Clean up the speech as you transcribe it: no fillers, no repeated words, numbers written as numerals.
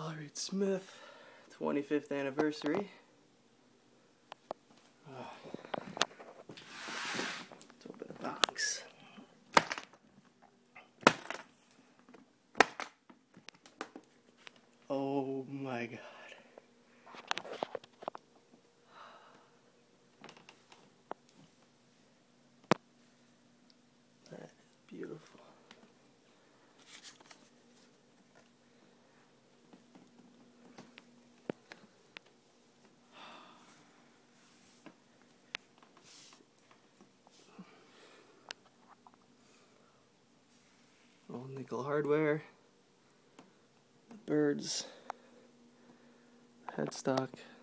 Reed Smith 25th anniversary. Let's open the box. Oh my God. That is beautiful. Old nickel hardware, the birds, headstock.